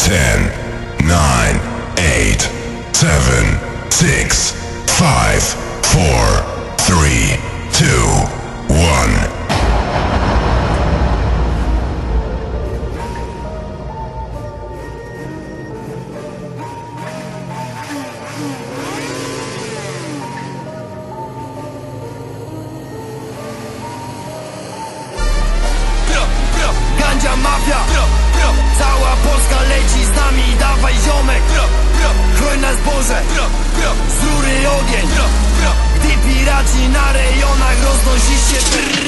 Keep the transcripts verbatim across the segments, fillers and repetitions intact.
ten, nine, eight, seven, six, five, four, three, two, one. Gandzia mafia, cała Polska leci z nami, dawaj ziomek. Hojne zboże, z rury ogień, gdy piraci na rejonach roznosi się.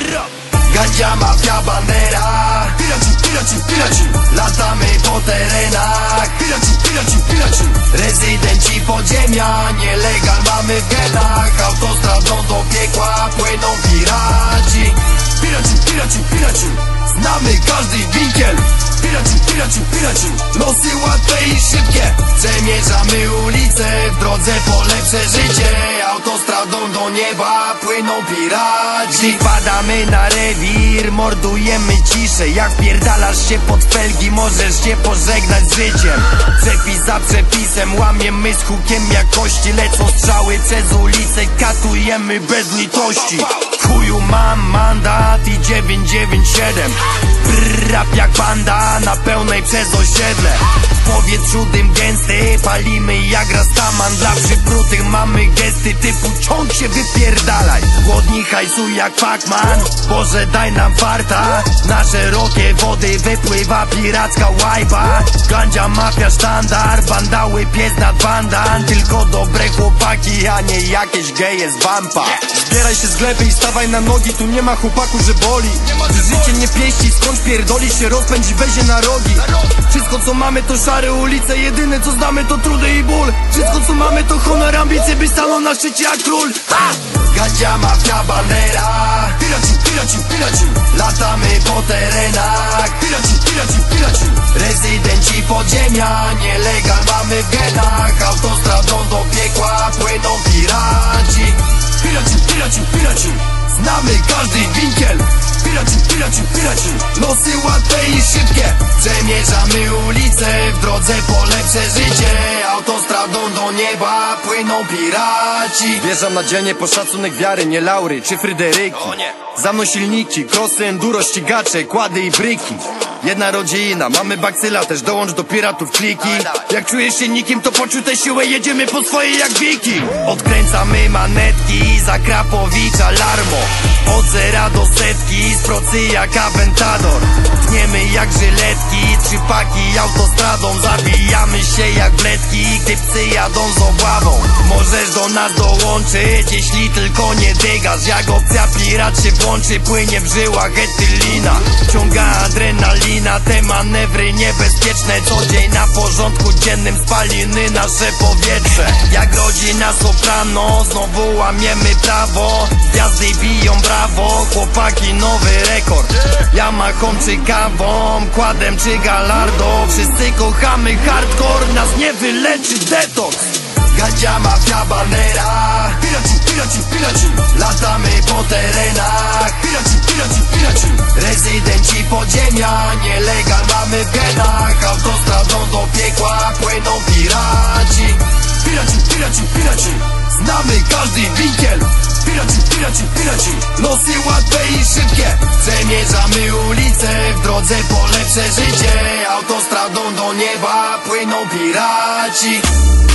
Gandzia mafia, bandera, piraci, piraci, piraci, latamy po terenach. Piraci, piraci, piraci, rezydenci podziemia, nielegal mamy w getach. Autostradą do piekła płyną piraci. Piraci, piraci, piraci, znamy każdy winkiel. Piraci, piraci, piraci, losy łatwe i szybkie. Przemierzamy ulice w drodze po lepsze życie. Autostradą do nieba płyną piraci. Wpadamy na rewir, mordujemy ciszę. Jak wpierdalasz się pod felgi, możesz się pożegnać z życiem. Przepis za przepisem, łamiemy z hukiem jakości. Lecą strzały przez ulicę, katujemy bez litości. Chuju mam mandat i dziewięć dziewięć siedem. Brrr, rap jak banda na pełnej przez osiedle. W powietrzu dym gęsty, palimy jak rastaman. Dla przyprutych mamy gesty typu ciąg się wypierdalaj. Głodni hajsu jak Pacman, Boże daj nam farta. Na szerokie wody wypływa piracka łajba. Gandzia mafia sztandar, bandały pies nad bandan. Tylko dobre chłopaki, a nie jakieś geje z wampa. Zbieraj się z gleby i stawaj na nogi, tu nie ma chłopaku, że boli. Życie nie pieści, skąd pierdolisz się, rozpędzi, wezie na rogi. Wszystko co mamy to szare ulice, jedyne co znamy to trudy i ból. Wszystko co mamy to honor, ambicje, by stanął na szczycie jak król. Gandzia mafia, bandera, piraci, piraci, piraci, latamy po terenach. Piraci, piraci, piraci, rezydenci podziemia, nielegal mamy w getach. Autostradą do piekła płyną piraci. Piraci, piraci, piraci, znamy każdy winkiel. Piraci, piraci, piraci, losy łatwe i szybkie. Przemierzamy ulice w drodze po lepsze życie. Autostradą do nieba płyną piraci. Wjeżdżam na dzielnie po szacunek wiary, nie laury czy Fryderyki. Za mną silniki, krosy, enduro, ścigacze, kłady i bryki. Jedna rodzina, mamy bakcyla, też dołącz do piratów kliki. Jak czujesz się nikim, to poczuj tę siłę, jedziemy po swoje jak wiki. Odkręcamy manetki, za Krapowicza Larmo. Od zera do setki, z procy jak Aventador. Tniemy jak żyletki, trzy paki autostradą. Zabijamy się jak bledki, gdy psy jadą z obławą. Możesz do nas dołączyć, jeśli tylko nie dygasz. Jak opcja pirat się włączy, płynie w żyłach etylina. Ciąga adrenalina, te manewry niebezpieczne. Co dzień na porządku dziennym, spaliny nasze powietrze. Jak rodzina soprano, znowu łamiemy prawo. Gwiazdy biją brawo, chłopaki nowy rekord. Yamahą czy kawą, kładem czy galardo. Wszyscy kochamy hardcore, nas nie wyleczy detoks. Gandzia mafia, bandera, piraci, piraci, piraci, latamy po terenach. Piraci, piraci, piraci, rezydenci podziemia, nielegal mamy w getach. Autostradą do piekła płyną piraci. Piraci, piraci, piraci, znamy każdy winkiel. Piraci, piraci, piraci, losy łatwe i szybkie. Przemierzamy ulice w drodze po lepsze życie. Autostradą do nieba płyną piraci.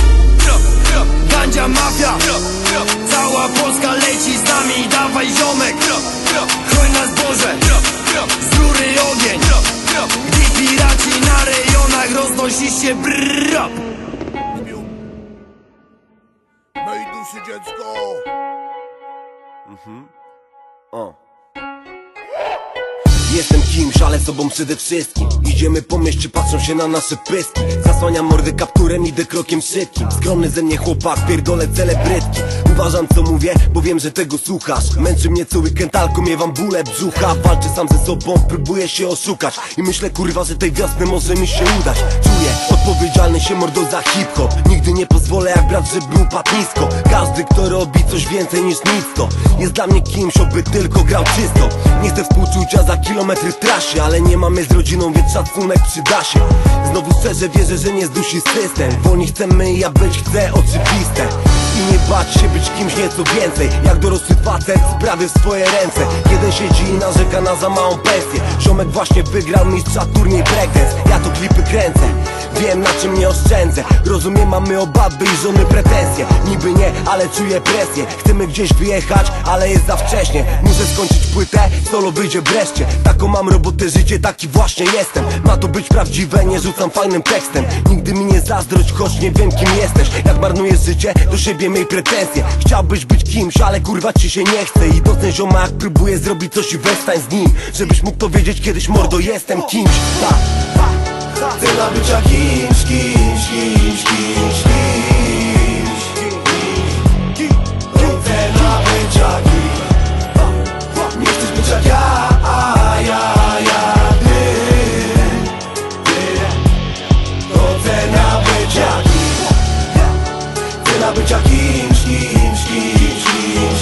Gandzia mafia, cała Polska leci z nami, dawaj ziomek. Hojne zboże, z rury ogień, gdy piraci na rejonach roznosi się. Brrr. Mej duszy dziecko. Mhm. O. Jestem kimś, ale sobą przede wszystkim. Idziemy po mieście, patrzą się na nasze pyski. Zasłaniam mordy kapturem, idę krokiem szybkim. Skromny ze mnie chłopak, pierdolę celebrytki. Uważam co mówię, bo wiem, że tego słuchasz. Męczy mnie co weekend, alko miewam bóle brzucha. Walczę sam ze sobą, próbuję się oszukać i myślę kurwa, że tej wiosny może mi się udać. Czuję, odpowiedzialny się mordo za hip-hop. Nigdy nie pozwolę jak brat, żeby upadł nisko. Każdy kto robi coś więcej niż nic to jest dla mnie kimś, oby tylko grał czysto. Nie chcę współczucia za kilometry w trasie, ale nie mamy z rodziną, więc szacunek przyda się. Znowu szczerze wierzę, że nie zdusi system. Wolni chcemy, ja być chcę, oczywiste. I nie bać się być kimś nieco więcej. Jak dorosły facet, sprawy w swoje ręce. Jeden siedzi i narzeka na za małą pensję. Ziomek właśnie wygrał mistrza turniej breakdance. Ja to klipy kręcę, wiem na czym nie oszczędzę. Rozumiem, mamy obawy i żony pretensje. Niby nie, ale czuję presję. Chcemy gdzieś wyjechać, ale jest za wcześnie. Muszę skończyć płytę, solo wyjdzie wreszcie. Taką mam robotę, życie, taki właśnie jestem. Ma to być prawdziwe, nie rzucam fajnym tekstem. Nigdy mi nie zazdrość, choć nie wiem kim jesteś. Jak marnujesz życie, do siebie miej pretensje. Chciałbyś być kimś, ale kurwa ci się nie chce. I doceń zioma jak próbuję zrobić coś i weź stań z nim. Żebyś mógł powiedzieć kiedyś mordo, jestem kimś. Ta. Chcę na bycia kimś, kimś, kimś, kimś, kimś. Chcę na bycia kimś. Nie chcesz być jak ja, a ja, ja, ty, ty. To chcę na bycia kimś. Chcę na bycia kimś, kimś, kimś, kimś,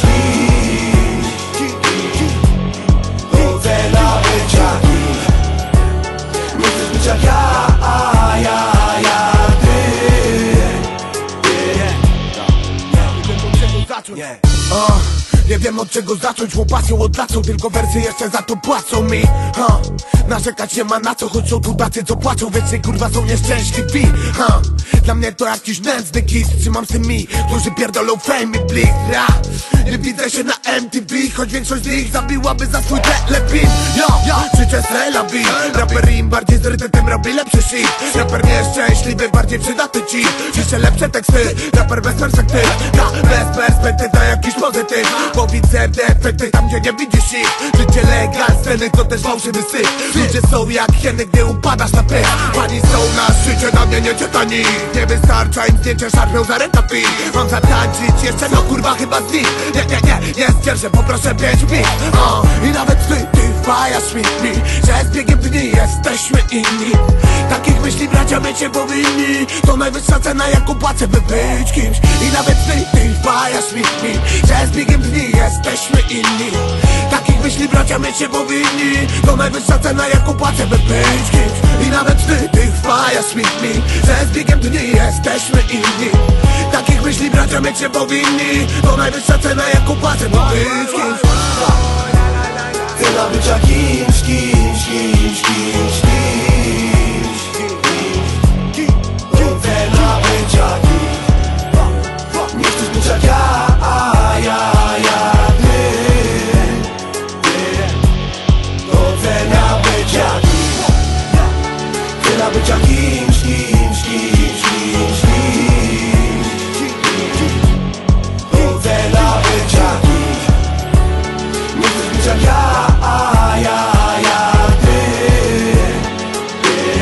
kimś. To chcę na bycia kimś. Nie chcesz być jak ja, a ja, ja, ty, ty. Nie. Uh, nie wiem od czego zacząć, łopacją odlacą. Tylko wersy jeszcze za to płacą mi. uh, Narzekać nie ma na co, choć są tu tacy co płaczą. Więcej kurwa są nieszczęśliwi. uh, Dla mnie to jakiś nędzny kit. Trzymam z tymi, którzy pierdolą fame i blik. ja. Nie widzę się na M T V, choć większość z nich zabiłaby za swój telefilm. Yo, yo, życie strela beat. Raper im bardziej zryty, tym robi lepszy shit. Raper nieszczęśliwy, bardziej przydatny ci. Pisze lepsze teksty, raper bez perspektyw. Ta, bez perspektyw na jakiś pozytyw. Bo widzę defekty tam gdzie nie widzisz ich. Życie legal, sceny to też fałszywy syf. Ludzie są jak hieny, gdy upadasz na pysk. Pani są na szczycie, na mnie nie czyta nikt. Nie wystarcza im zdjęcie, szarpią za rękawi. Mam zatańczyć jeszcze, no kurwa chyba z nich. Nie, nie, nie, nie zdzierżę, poproszę pięć mi. uh, I nawet ty, ty wpajasz mi, mi, że z biegiem dni jesteśmy inni. Takich myśli bracia my cię powinni. To najwyższa cena jaką płacę, by być kimś. I nawet ty, ty wpajasz mi, mi, że z biegiem dni jesteśmy inni. Takich myśli bracia my cię powinni. To najwyższa cena jaką płacę, by być kimś. I nawet ty, ty wpajasz mi, mi, że z biegiem dni jesteśmy inni. Takich myśli bracia my cię powinni. To najwyższa cena jaką płacę, by być kimś. Chcę na bycia kimś, kimś, kimś, kimś, kimś. Chcę na bycia kimś. Nie chcesz być jak ja, a ja, ja, ty, ty. To chcę na bycia kimś. Chcę na bycia kimś, kimś, kimś, kimś, kimś. Chcę na bycia kimś. Nie chcesz być jak ja, a ja, ja, ty, ty.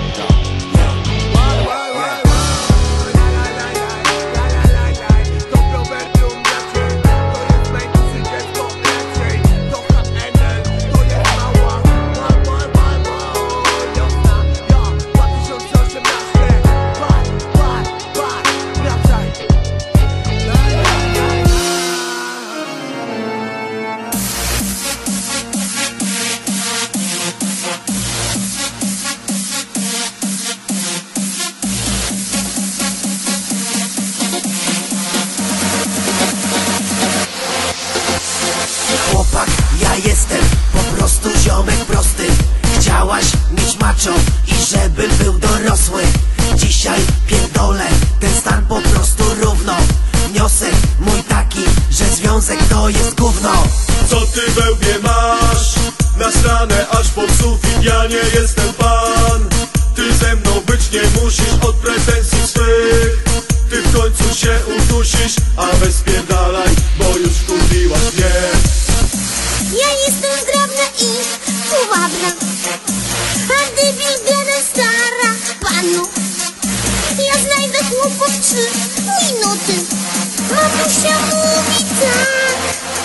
Chłopak, ja jestem po prostu ziomek prosty. Chciałaś mieć macho i żebym był dorosły. Dzisiaj pierdolę ten stan po prostu równo. Wniosek mój taki, że związek to jest gówno. Co ty we łbie masz? Nasrane aż pod sufit, ja nie jestem pan. Ty ze mną być nie musisz od pretensji swych. Ty w końcu się udusisz, a weź spierdalaj, bo już wkurwiłaś mnie. Ja jestem zgrabna i powabna, a debil gada stara panu. Ja znajdę chłopów trzy minuty. Mam Mamusia mówi tak.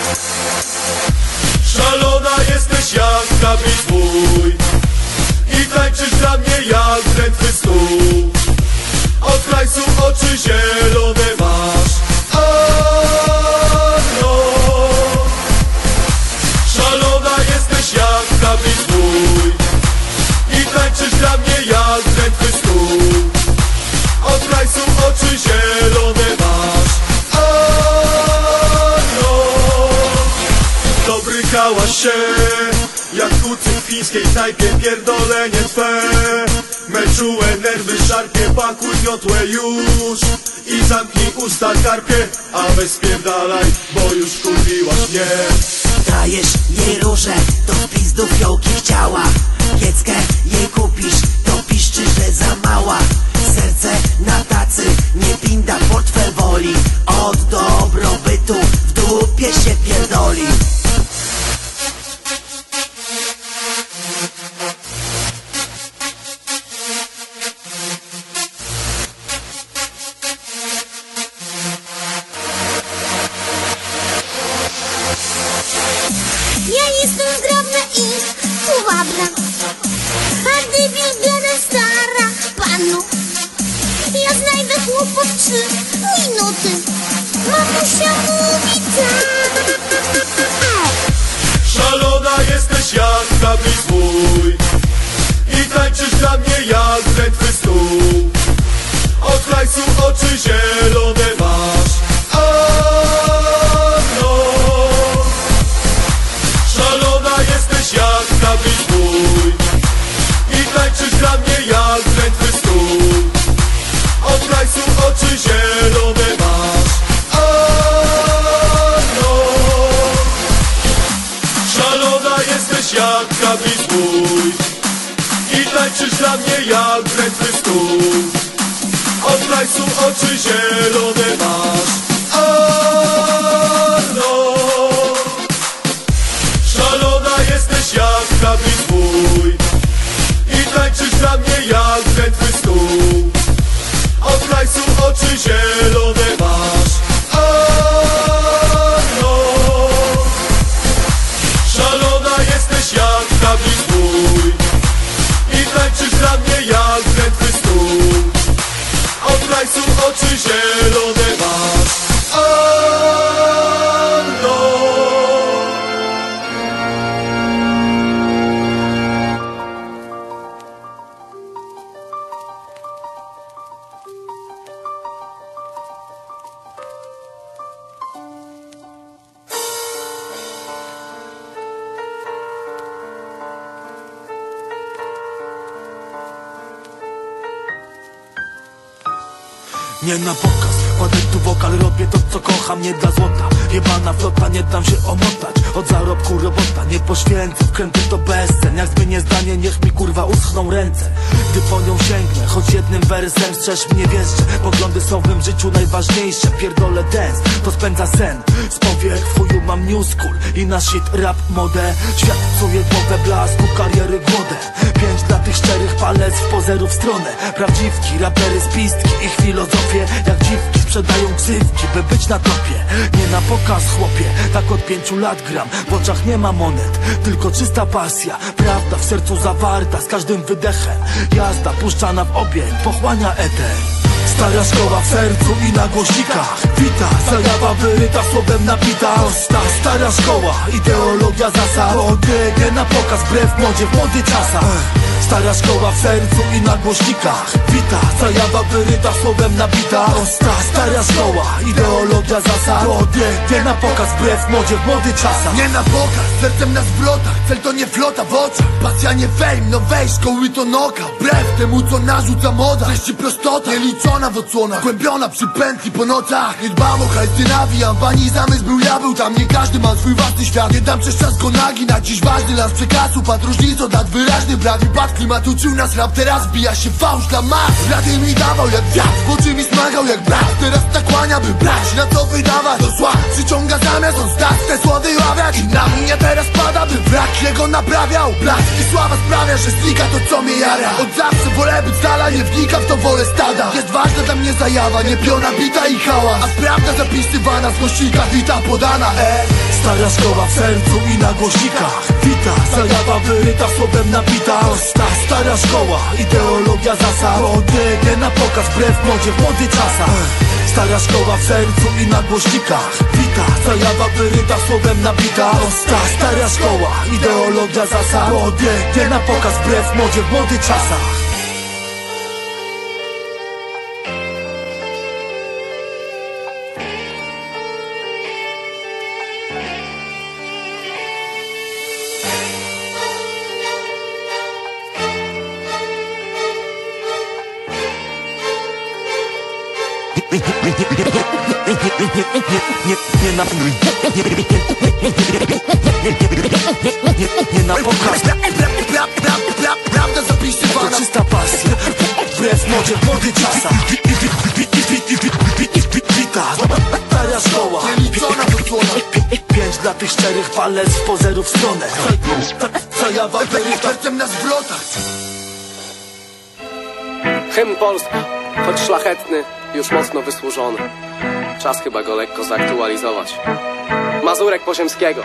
Szalona jesteś jak kamień twój i tańczysz dla mnie jak drętwy stół. Od hajsu oczy zielone masz, a no. Szalona jesteś jak kamień twój i tańczysz dla mnie jak drętwy stół. Od hajsu oczy zielone masz, a no. Dobrykałaś się jak kucyk w fińskiej knajpie, pierdolenie twe me czułe nerwy szarpie, pakuj miotłę już i zamknij usta karpie, a weź spierdalaj, bo już kurwiłaś mnie. Dajesz jej róże, to w pizdu fiołki chciała. Kieckę jej kupisz, to piszczy, że za mała. Serce na tacy, nie pinda, portfel woli. Od dobrobytu w dupie się pierdoli. Ja jestem zgrabna i powabna, a debil gada stara panu. Ja znajdę chłopów trzy minuty. Mamusia mówi tak. Szalona jesteś jak kamień twój i tańczysz dla mnie jak drętwy stół. Od hajsu oczy zielone masz, a no. Szalona jesteś jak kamień twój i tańczysz dla mnie jak drętwy stół. Od hajsu oczy zielone masz, a no. Szalona jesteś jak kamień twój i tańczysz dla mnie jak drętwy stół. Od hajsu oczy zielone masz, a no. Szalona jesteś jak kamień twój i tańczysz dla mnie jak drętwy stół. Od hajsu oczy zielone masz, a no. Szalona jesteś jak kamień twój i tańczysz dla mnie jak drętwy stół. Od hajsu oczy zielone masz, a no. Nie na pokaz, kładę tu wokal, robię to co kocham, nie dla złota. Jebana flota, nie dam się omotać. Od zarobku robota, nie poświęcę, wkręty to bezcen. Jak zmienię zdanie, niech mi kurwa uschną ręce. Gdy po nią sięgnę, choć jednym wersem strzeż mnie wieszcze. Poglądy są w mym życiu najważniejsze. Pierdolę dance, to spędza sen. Z powiek w chuju mam new school i na shit rap modę. Świat psuje głowę blasku, kariery głodę. Pięć dla tych szczerych palec w pozerów w stronę. Prawdziwki, rapery z pistki, ich filozofię jak dziwki sprzedają ksywki, by być na topie. Nie na pokaz chłopie, tak od pięciu lat gram. W oczach nie ma monet, tylko czysta pasja. Prawda w sercu zawarta, z każdym wydechem. Jazda puszczana w obieg, pochłania eter. Stara szkoła w sercu i na głośnikach wita, zajawa wyryta słowem nabita. Prosta, stara szkoła, ideologia zasad. Odbiegę na pokaz, wbrew modzie w młodych czasach. Stara szkoła w sercu i na głośnikach wita, zajawa wyryta słowem nabita. Prosta, stara szkoła, ideologia zasad. Odbiegę na pokaz, wbrew modzie w młodych czasach. Nie na pokaz, sercem na zwrotach. Cel to nie flota w oczach. Pasja nie fame, no weź szkoły to noka. Wbrew temu co narzuca moda. Treści prostota, nieliczona w odsłonach. Głębiona przy pętli po nocach. Nie dbam o hajs, ty nawijam. Pani zamysł był, ja był tam. Nie każdy ma swój własny świat. Nie dam przez czas go nagi. Na dziś ważny las przekazu. Patrz różnicą, dat wyraźny brak. I bad klimat uczył nas rap. Teraz bija się fałsz dla mas. Rady mi dawał jak wiatr, w oczy mi smagał jak brat. Teraz nakłania by brać, na co wydawać to zła. Przyciąga zamiast on stać, te słody ławiać. I na mnie teraz pada, by brak jego naprawiał. Blask i sława sprawia, że slika to co mnie jara. Od zawsze wolę być z dala pierdala, nie wnika w to wolę stada. Jest ważna dla mnie zajawa, nie piona, bita i hałas, a prawda zapisywana z głośnika, wita podana. E Stara szkoła w sercu i na głośnikach wita, zajawa wyryta, słowem nabita. Osta, stara szkoła, ideologia zasad, odbiegnie na pokaz wbrew modzie w młodych czasach. Stara szkoła w sercu i na głośnikach wita, zajawa wyryta, słowem nabita. Osta, stara szkoła, ideologia zasad, odbiegnie na pokaz wbrew modzie w młodych czasach. Nie na Nie na pokaz. Prawda zapisywana, to czysta pasja, wbrew modzie w młodych czasach. Wita, stara szkoła, nieliczona dosłona. Pięć dla tych szczerych palec w pozerów w stronę. Zajawa wyryta, sercem na zwrotach. Hymn polski, choć szlachetny, już mocno wysłużony. Czas chyba go lekko zaktualizować. Mazurek Poziemskiego.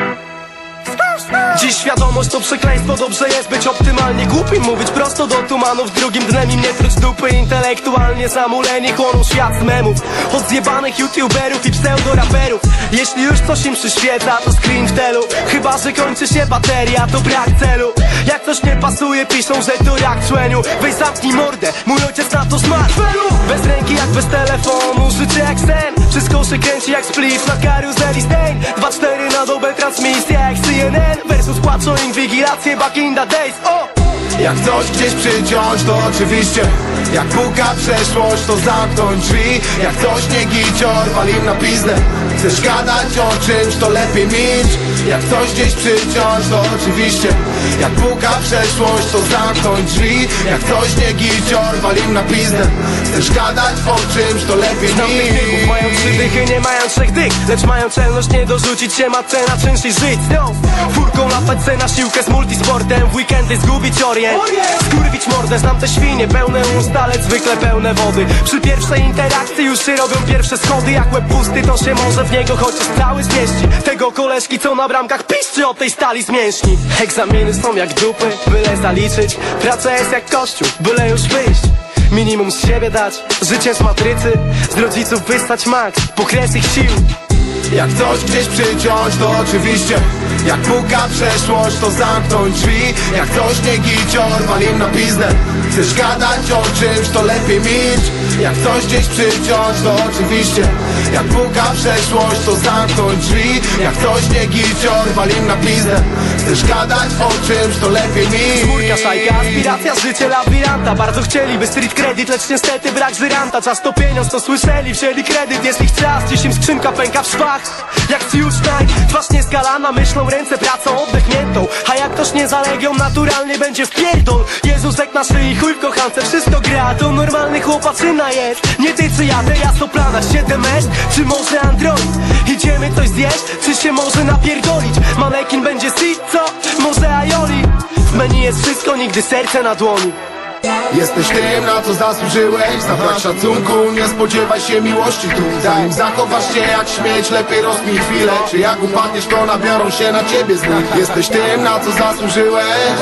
Dziś świadomość to przekleństwo, dobrze jest być optymalnie głupim, mówić prosto do tumanów, drugim dnem im nie truć dupy. Intelektualnie zamuleni chłoną świat z memów, od zjebanych youtuberów i pseudoraperów. Jeśli już coś im przyświeca, to screen w telu, chyba że kończy się bateria, to brak celu. Jak coś nie pasuje, piszą, że to jak człeniu. Weź zamknij mordę, mój ojciec na to zmarł. Bez ręki jak bez telefonu, życie jak sen, wszystko się kręci jak spliff na karuzeli stain. Dwa cztery na dobę transmisja jak C N N versus płacą inwigilację back in the days. O! Jak coś gdzieś przyciąć, to oczywiście. Jak puka przeszłość, to zamknąć drzwi. Jak coś nie gicior, wal im na pizdę. Chcesz gadać o czymś, to lepiej milcz. Jak coś gdzieś przyciąć, to oczywiście. Jak puka przeszłość, to zamknąć drzwi. Jak coś nie gicior, wal im na pizdę. Chcesz gadać o czymś, to lepiej milcz. Mają trzy dychy, nie mają trzech dych, lecz mają czelność nie dorzucić się matce na czynsz i żyć. No. Furką latać se na siłkę z multisportem, w weekendy zgubić orient. Skurwić mordę, znam te świnie, pełne usta, ale zwykle pełne wody. Przy pierwszej interakcji już się robią pierwsze schody. Jak łeb pusty, to się może w niego chociaż cały zmieści. Tego koleżki, co na bramkach piszczy o tej stali z mięśni. Egzaminy są jak dupy, byle zaliczyć. Praca jest jak kościół, byle już wyjść. Minimum z siebie dać, życie z matrycy. Z rodziców wystać max, po kres ich sił. Jak coś gdzieś przyciąć, to oczywiście. Jak puka przeszłość, to zamknąć drzwi. Jak coś nie gicior, wal im na pizdę. Chcesz gadać o czymś, to lepiej milcz. Jak coś gdzieś przyciąć, to oczywiście. Jak puka przeszłość, to zamknąć drzwi. Jak coś nie gicior, wal im na pizdę. Chcesz gadać o czymś, to lepiej milcz. Czwórka szajka, aspiracja, życie labiranta. Bardzo chcieliby street credit, lecz niestety brak żyranta. Czas to pieniądz, to słyszeli, wzięli kredyt. Jest ich czas, dziś im skrzynka pęka w szwach. Jak Stein, twarz nieskalana, myślą ręce pracą oddechniętą. A jak ktoś nie zalegią, naturalnie będzie wpierdol. Jezusek na szyi, chuj w kochance, wszystko gra. To normalny chłopaczyna jest. Nie ty czy ja, te jasoplana, siedem S, czy może Android. Idziemy coś zjeść, czy się może napierdolić. Manekin będzie sit, co? Może aioli. W menu jest wszystko, nigdy serce na dłoni. Jesteś tym, na co zasłużyłeś. Za brak szacunku nie spodziewaj się miłości tu. Zanim zachowasz się jak śmieć, lepiej rozkmij chwilę. Czy jak upadniesz, to nabiorą się na ciebie znów. Jesteś tym, na co zasłużyłeś.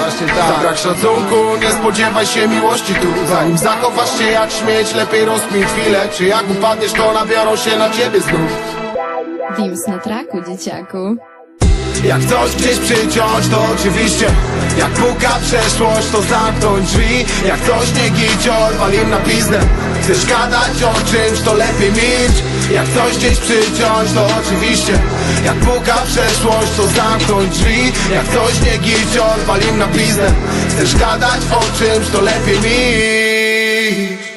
Za brak szacunku nie spodziewaj się miłości tu. Zanim zachowasz się jak śmieć, lepiej rozkmij chwilę. Czy jak upadniesz, to nabiorą się na ciebie znów. Dims na traku, dzieciaku. Jak coś gdzieś przyciąć, to oczywiście. Jak puka przeszłość, to zamknąć drzwi. Jak coś nie gicior, wal im na pizdę. Chcesz gadać o czymś, to lepiej milcz. Jak coś gdzieś przyciąć, to oczywiście. Jak puka przeszłość, to zamknąć drzwi. Jak coś nie gicior, wal im na pizdę. Chcesz gadać o czymś, to lepiej milcz.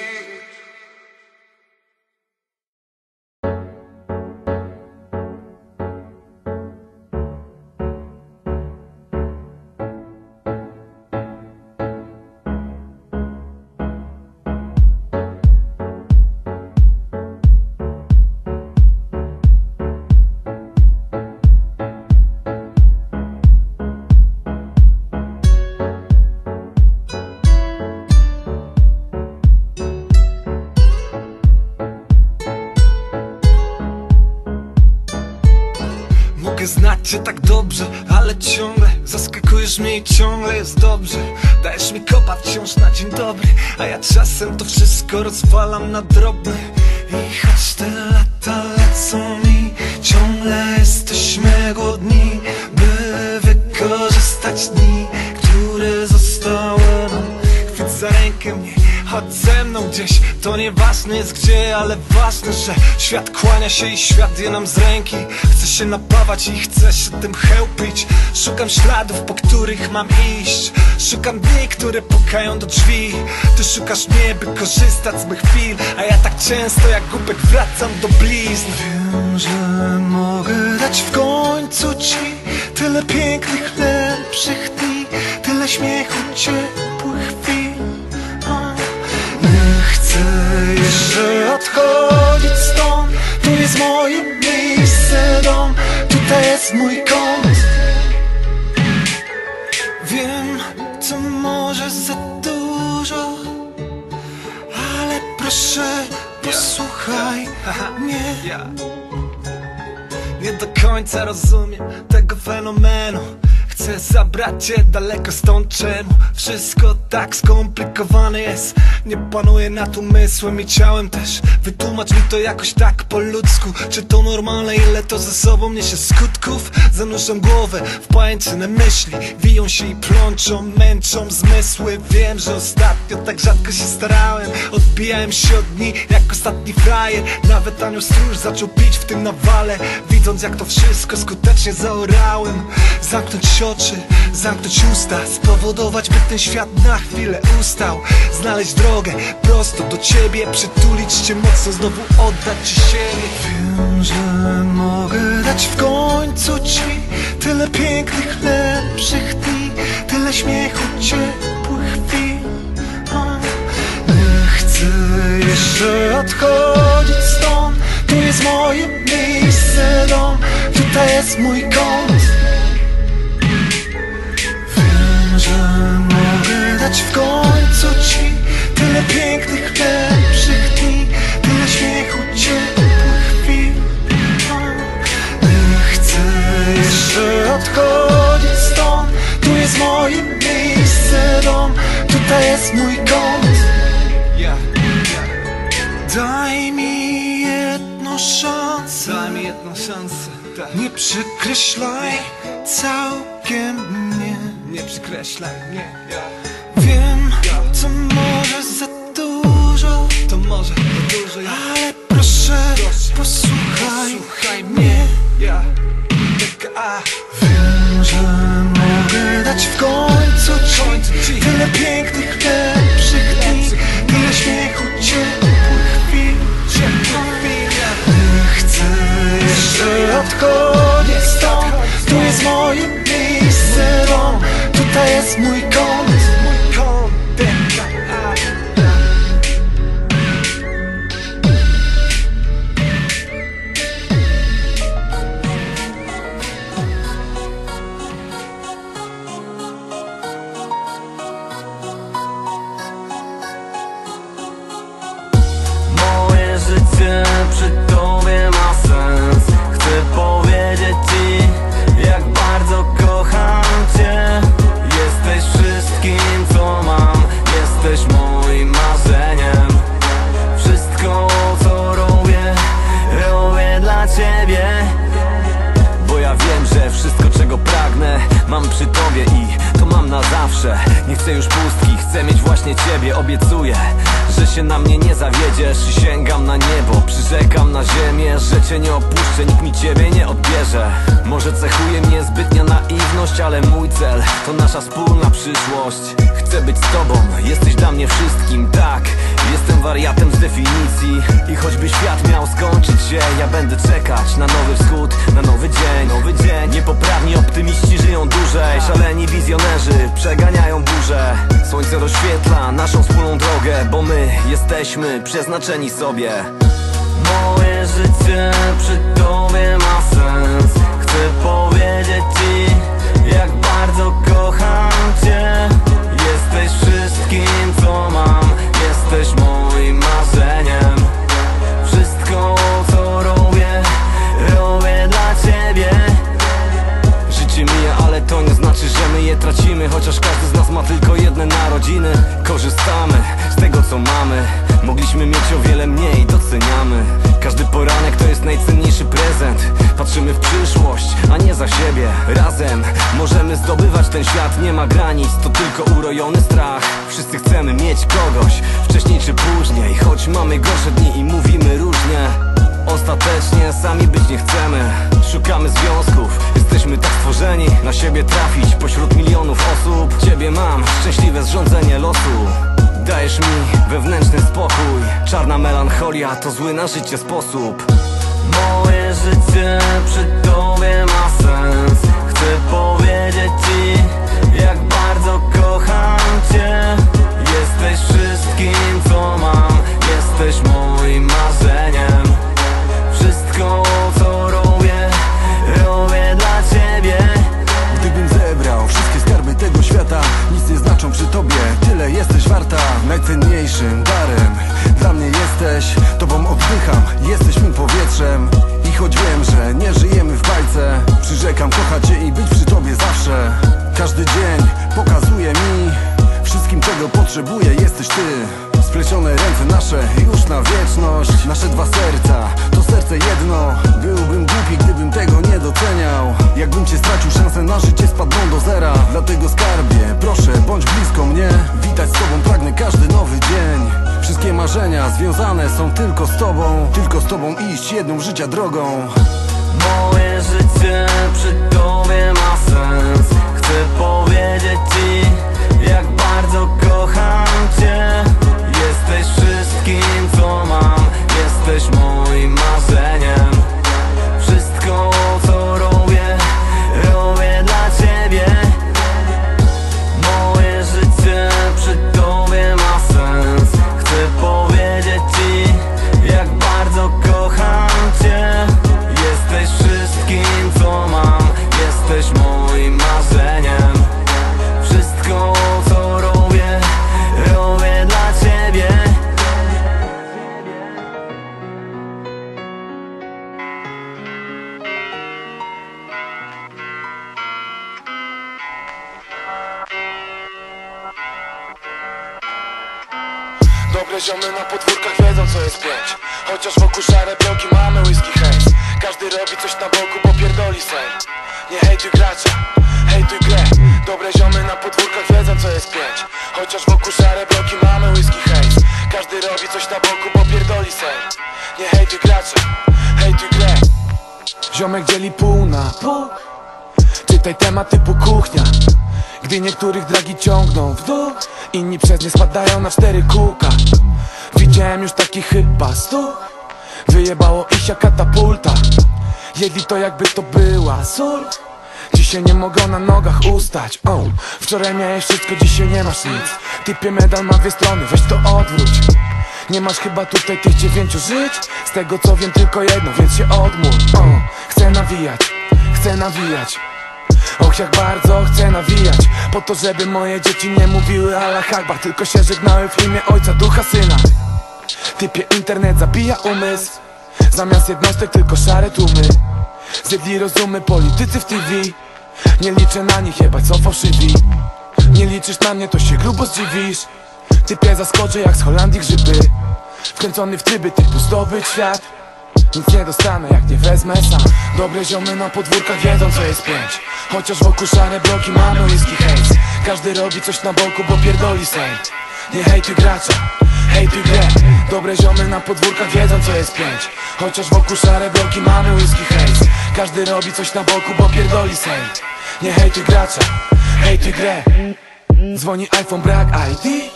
znać cię tak dobrze, ale ciągle zaskakujesz mnie i ciągle jest dobrze. Dajesz mi kopa wciąż na dzień dobry, a ja czasem to wszystko rozwalam na drobne. I choć te lata lecą i ciągle jesteśmy głodni, by wykorzystać dni, które zostały nam. Chwyć za rękę mnie, chodź ze mną gdzieś, to nieważne jest gdzie, ale ważne, że świat kłania się i świat je nam z ręki. Chcę się napawać i chcę się tym chełpić. Szukam śladów, po których mam iść. Szukam dni, które pukają do drzwi. Ty szukasz mnie, by korzystać z mych chwil, a ja tak często jak głupek wracam do blizn. Wiem, że mogę dać w końcu ci tyle pięknych, lepszych dni, tyle śmiechu, ciepłych chwil. Nie chcę jeszcze odchodzić stąd. Tu jest moje miejsce, dom, tutaj jest mój kąt. Wiem, to może za dużo, ale proszę, posłuchaj mnie. Nie do końca rozumiem tego fenomenu. Chcę zabrać cię daleko stąd, czemu wszystko tak skomplikowane jest. Nie panuję nad umysłem i ciałem też. Wytłumacz mi to jakoś tak po ludzku. Czy to normalne, ile to ze sobą niesie skutków? Zanurzam głowę w pajęczyne myśli, wiją się i plączą, męczą zmysły. Wiem, że ostatnio tak rzadko się starałem. Odbijałem się od dni jak ostatni frajer. Nawet anioł stróż zaczął pić w tym nawale, widząc jak to wszystko skutecznie zaorałem. Zamknąć oczy, zamknąć usta, spowodować, by ten świat na chwilę ustał. Znaleźć drogę prosto do ciebie, przytulić cię mocno, znowu oddać ci siebie. Wiem, że mogę dać w końcu ci tyle pięknych, lepszych dni, tyle śmiechu, ciepłych chwil. Nie chcę jeszcze odchodzić stąd. Tu jest moje miejsce, dom, tutaj jest mój kąt. Że mogę dać w końcu ci tyle pięknych, lepszych dni, tyle śmiechu, ciepłych chwil. Nie chcę jeszcze odchodzić stąd. Tu jest moje miejsce, dom, tutaj jest mój kąt. Daj mi jedną szansę, daj mi jedną szansę. Nie przekreślaj całkiem mnie, nie przekreślaj, nie. Wiem, to może za dużo, to może za dużo, ale proszę, posłuchaj, posłuchaj mnie. Wiem, że mogę dać w końcu ci tyle pięknych, lepszych dni, tyle śmiechu, ciepłych chwil. Nie chcę jeszcze odchodzić stąd. Tu jest moje miejsce, dom, tutaj jest mój kąt. Moje życie przy tobie ma sens. Chcę powiedzieć ci, jak bardzo kocham cię. Jesteś wszystkim, co mam, jesteś moim marzeniem. Wszystko, co robię, robię dla ciebie. Bo ja wiem, że wszystko, czego pragnę, mam przy tobie i to mam na zawsze. Nie chcę już pustki, chcę mieć właśnie ciebie. Obiecuję, że się na mnie nie zawiedziesz. Sięgam na niebo, przyrzekam na ziemię, że cię nie opuszczę, nikt mi ciebie nie odbierze. Może cechuje mnie zbytnia naiwność, ale mój cel to nasza wspólna przyszłość. Chcę być z tobą, jesteś dla mnie wszystkim, tak. Jestem wariatem z definicji i choćby świat miał skończyć się, ja będę czekać na nowy wschód, na nowy dzień, nowy dzień. Niepoprawni optymiści żyją dłużej, szaleni wizjonerzy przeganiają burze. Słońce rozświetla naszą wspólną drogę, bo my jesteśmy przeznaczeni sobie. Moje życie przy tobie ma sens. Chcę powiedzieć ci, jak bardzo kocham cię. Jesteś wszystkim, co mam, jesteś moim marzeniem. Wszystko, co robię, robię dla ciebie. Mogliśmy mieć o wiele mniej, doceniamy. Każdy poranek to jest najcenniejszy prezent. Patrzymy w przyszłość, a nie za siebie. Razem możemy zdobywać ten świat. Nie ma granic, to tylko urojony strach. Wszyscy chcemy mieć kogoś, wcześniej czy później. Choć mamy gorsze dni i mówimy różnie, ostatecznie sami być nie chcemy. Szukamy związków, jesteśmy tak stworzeni, na siebie trafić pośród milionów osób. Ciebie mam, szczęśliwe zrządzenie losu. Dajesz mi wewnętrzny spokój. Czarna melancholia to zły na życie sposób. Moje życie przy tobie ma sens. Chcę powiedzieć ci, jak bardzo kocham cię. Jesteś wszystkim, co mam. Jesteś moim marzeniem. Wszystko, co robię, robię dla ciebie. Gdybym zebrał wszystkie skarby tego świata, nic nie znaczą przy tobie. Tyle jesteś warta, najcenniejszym darem dla mnie jesteś. Tobą oddycham, jesteś mym powietrzem. I choć wiem, że nie żyjemy w bajce, przyrzekam kochać cię i być przy tobie zawsze. Każdy dzień pokazuje mi wszystkim, czego potrzebuję, jesteś ty. Splecione ręce nasze już na wieczność. Nasze dwa serca, to serce jedno. Byłbym głupi, gdybym tego nie doceniał. Jakbym cię stracił, szanse na życie spadną do zera. Dlatego skarbie, proszę, bądź blisko mnie. Witać z tobą pragnę każdy nowy dzień. Wszystkie marzenia związane są tylko z tobą. Tylko z tobą iść jedną życia drogą. Moje życie przy tobie ma sens. Chcę powiedzieć ci, jak bardzo kocham cię. Jesteś wszystkim, co mam. Jesteś moim marzeniem. Wszystko, co robię, robię dla ciebie. Moje życie przy tobie ma sens. Chcę powiedzieć ci, jak bardzo kocham cię. Jesteś wszystkim, co mam. Jesteś moim marzeniem. Wszystko, co robię, robię dla ciebie. Dobre ziomy na podwórkach wiedzą, co jest pięć. Chociaż wokół szare bloki, mamy whisky haze. Każdy robi coś na boku, bo pierdoli sen. Nie hejtuj gracza, hejtuj grę. Dobre ziomy na podwórkach wiedzą, co jest pięć. Chociaż wokół szare bloki, mamy whisky haze. Każdy robi coś na boku, bo pierdoli sen. Nie hejtuj gracza, hejtuj grę. Ziomek dzieli pół na pół. Czytaj temat typu kuchnia. Gdy niektórych dragi ciągną w dół, inni przez nie spadają na cztery kółka. Widziałem już taki chyba stu. Wyjebało ich jak katapulta. Jedli to jakby to była sól. Dzisiaj nie mogą na nogach ustać. oh. Wczoraj miałeś wszystko, dzisiaj nie masz nic. Typie medal ma dwie strony, weź to odwróć. Nie masz chyba tutaj tych dziewięciu żyć. Z tego co wiem tylko jedno, więc się odmów. oh. Chcę nawijać, chcę nawijać. Och, jak bardzo chcę nawijać. Po to, żeby moje dzieci nie mówiły Allah Akbar, tylko się żegnały w imię Ojca, Ducha, Syna. Typie internet zabija umysł. Zamiast jednostek tylko szare tłumy. Zjedli rozumy politycy w T V. Nie liczę na nich, jebać co fałszywi. Nie liczysz na mnie, to się grubo zdziwisz. Typie zaskoczę jak z Holandii grzyby. Wkręcony w tryby typu zdobyć świat. Nic nie dostanę jak nie wezmę sam. Dobre ziomy na podwórkach wiedzą, co jest pięć. Chociaż wokół szare bloki, mamy whisky haze. Każdy robi coś na boku, bo pierdoli sen. Nie hejtuj gracza, hejtuj grę. Dobre ziomy na podwórkach wiedzą, co jest pięć. Chociaż wokół szare bloki, mamy whisky haze. Każdy robi coś na boku, bo pierdoli sen. Nie hejtuj gracza, hejtuj grę. Dzwoni iPhone, brak I D.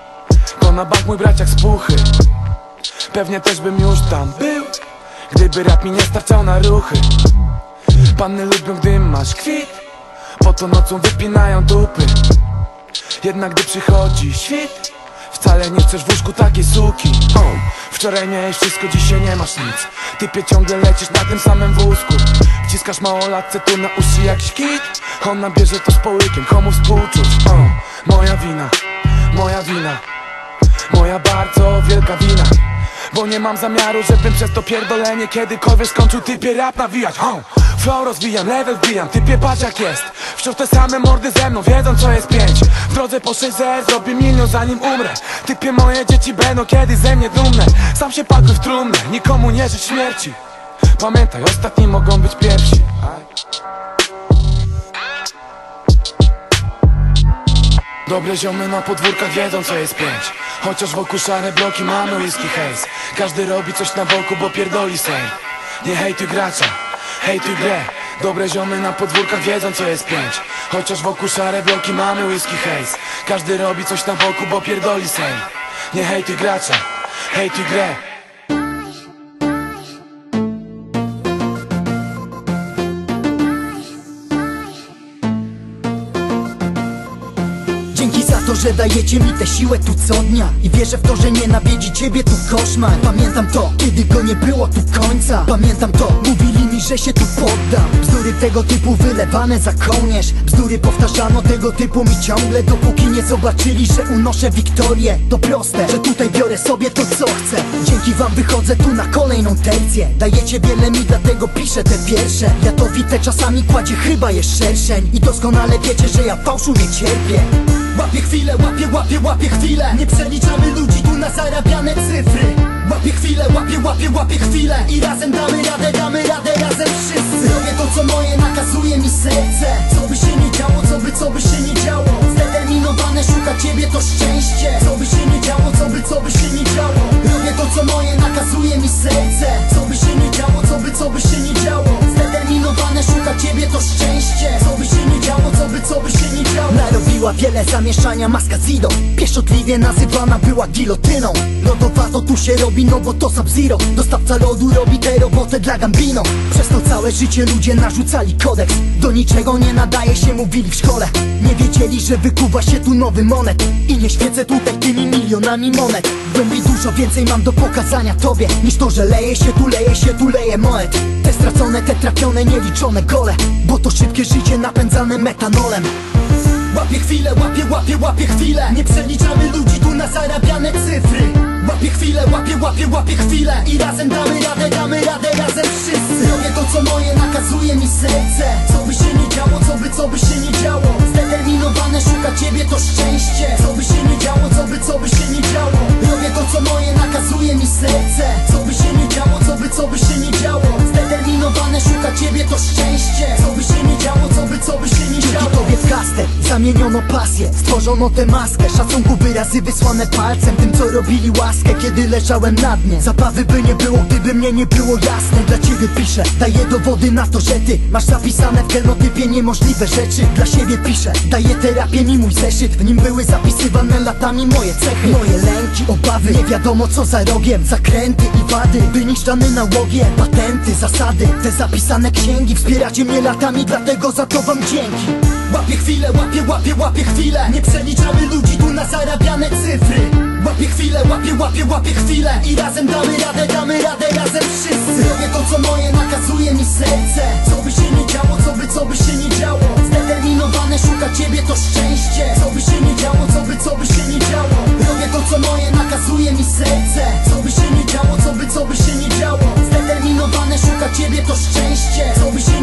To na bank mój braciak z puchy. Pewnie też bym już tam był, gdyby rap mi nie starczał na ruchy. Panny lubią, gdy masz kwit. Po to nocą wypinają dupy. Jednak gdy przychodzi świt, wcale nie chcesz w łóżku takiej suki. oh. Wczoraj miałeś wszystko, dzisiaj nie masz nic. Typie ciągle lecisz na tym samym wózku. Wciskasz małolatce tu na uszy jakiś kit. Ona bierze to z połykiem, komu współczuć. oh. Moja wina, moja wina. Moja bardzo wielka wina. Bo nie mam zamiaru, żebym przez to pierdolenie kiedykolwiek skończył typie rap nawijać. oh. Flow rozwijam, level wbijam, typie patrz jak jest. wciąż te same mordy ze mną, wiedzą co jest pięć. W drodze po sześć zer, zrobię milion zanim umrę. Typie, moje dzieci będą kiedyś ze mnie dumne. Sam się pakuj w trumnę, nikomu nie życz śmierci. Pamiętaj, ostatni mogą być pierwsi. Dobre ziomy na podwórkach wiedzą co jest pięć. Chociaż wokół szare bloki mamy whisky haze. Każdy robi coś na boku, bo pierdoli sejm. Nie hejtuj gracza, hejtuj grę. Dobre ziomy na podwórkach wiedzą co jest pięć. Chociaż wokół szare bloki mamy whisky haze. Każdy robi coś na boku, bo pierdoli sejm. Nie hejtuj gracza, hejtuj grę. Dzięki za to, że dajecie mi tę siłę tu co dnia. I wierzę w to, że nie nawiedzi ciebie tu koszmar. Pamiętam to, kiedy go nie było tu końca. Pamiętam to, mówili mi, że się tu poddam. Bzdury tego typu wylewane za kołnierz. Bzdury powtarzano tego typu mi ciągle, dopóki nie zobaczyli, że unoszę wiktorię. To proste, że tutaj biorę sobie to co chcę. Dzięki wam wychodzę tu na kolejną tercję. Dajecie wiele mi, dlatego piszę te wiersze. Jadowite czasami kładzie, chyba jest szerszeń. I doskonale wiecie, że ja fałszu nie cierpię. Łapię chwilę, łapię, łapię, łapię chwilę. Nie przeliczamy ludzi tu na zarabiane cyfry. Łapię chwilę, łapię, łapię, łapię chwilę. I razem damy radę, damy radę, razem wszyscy. Robię to co moje, nakazuje mi serce. Co by się nie działo, co by, co by się nie działo. Zdeterminowane, szuka ciebie to szczęście. Co by się nie działo, co by, co by się nie działo. Robię to co moje, nakazuje mi serce. Co by się nie działo, co by, co by się nie działo. Zdeterminowane, szuka ciebie to szczęście. Co by się nie działo, co by, co by się nie działo. Narobiła wiele zamieszania maska Zido. Pieszczotliwie nazywana była gilotyną. Lodowato tu się robi, no bo to Sub-Zero. Dostawca lodu robi tę robotę dla Gambino. Przez to całe życie ludzie narzucali kodeks. Do niczego nie nadaje się, mówili w szkole. Nie wiedzieli, że wykuwa się tu nowy monet. I nie świecę tutaj tymi milionami monet. Głębiej dużo więcej mam do pokazania tobie, niż to, że leje się tu, leje się tu, leje monet. Te stracone, te trafione, nieliczone gole. Bo to szybkie życie napędzane metanolem. Łapię chwilę, łapię, łapię, łapię chwilę. Nie przeliczamy ludzi tu na zarabiane cyfry. Łapię chwilę, łapię, łapię, łapię chwilę. I razem damy radę, damy radę, razem wszyscy. Robię to co moje, nakazuje mi serce. Co by się nie działo, co by, co by się nie działo. Zdeterminowane, szuka ciebie to szczęście. Co by się nie działo, co by, co by się nie działo. Robię to co moje, nakazuje mi serce. Co by się nie działo, co by, co by się nie działo. Zdeterminowane, szuka ciebie to szczęście. Co by się nie działo, co by, co by się nie działo. Dzięki tobie w kastę zamieniono pasję. Stworzono tę maskę, szacunku wyrazy wysłane palcem. Tym co robili łaskę, kiedy leżałem na dnie. Zabawy by nie było, gdyby mnie nie było jasne. Dla ciebie piszę, daję dowody na to, że ty masz zapisane w genotypie niemożliwe rzeczy. Dla siebie piszę, daję terapię mi mój zeszyt. W nim były zapisywane latami moje cechy. Moje lęki, obawy, nie wiadomo co za rogiem. Zakręty i wady, wyniszczane nałogiem. Patenty, zasady, te zapisane księgi. Wspieracie mnie latami, dlatego za to wam dzięki. Łapię chwilę, łapię, łapię, łapię chwilę. Nie przeliczamy ludzi tu na zarabiane cyfry. Łapię chwilę, łapię, łapię, łapię chwilę. I razem damy radę, damy radę, razem wszyscy. Robię to co moje, nakazuje mi serce. Co by się nie działo, co by, co by się nie działo. Zdeterminowane, szuka ciebie to szczęście. Co by się nie działo, co by, co by się nie działo. Robię to co moje, nakazuje mi serce. Co by się nie działo, co by, co by się nie działo. Zdeterminowane, szuka ciebie to szczęście. Co by się